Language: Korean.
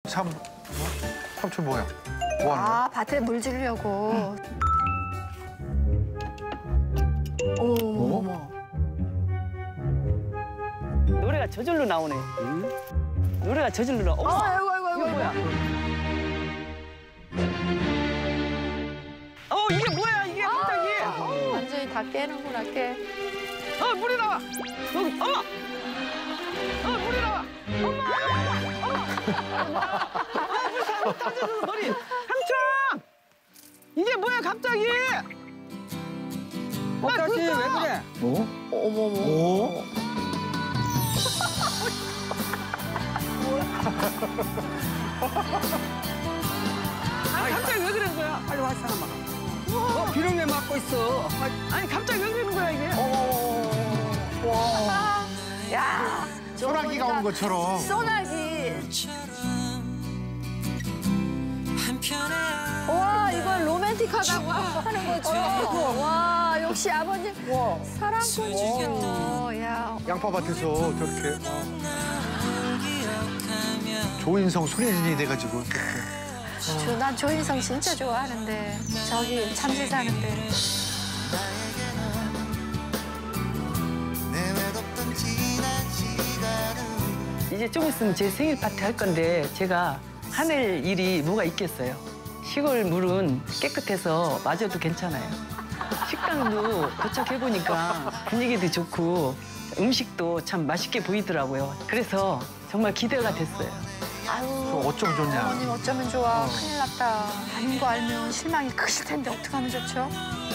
삼촌 뭐야? 뭐 하는 거야? 아, 밭에 물 주려고. 어머. 노래가 저절로 나오네. 노래가 저절로 나와. 어머, 아이고. 이거 뭐야? 이게 뭐야, 이게 갑자기. 완전히 다 깨는구나, 깨. 물이 나와. 여기, 어머. 물이 나와. 물 잘못 터져서 머리. 삼촌! 이게 뭐야, 갑자기? 다시 왜 그래? 어머머. 아니, 갑자기 왜 그러는 거야? 빨리 와, 사람아. 비를 왜 맞고 있어? 아니, 갑자기 왜 그러는 거야, 이게? 와. 야. 소나기가 온 것처럼. 소나기. 와, 이건 로맨틱하다고 하는 거죠. 와, 역시 아버님 사랑꾼이죠. 야. 양파밭에서 저렇게. 조인성, 손예진이 돼가지고. 난 조인성 진짜 좋아하는데. 저기 잠실 사는데. 이제 좀 있으면 제 생일 파티 할 건데 제가 하늘 일이 뭐가 있겠어요. 시골 물은 깨끗해서 마셔도 괜찮아요. 식당도 도착해보니까 분위기도 좋고 음식도 참 맛있게 보이더라고요. 그래서 정말 기대가 됐어요. 아유, 어쩜 좋냐. 어머님 어쩌면 좋아. 큰일 났다. 아닌 거 알면 실망이 크실 텐데 어떡하면 좋죠?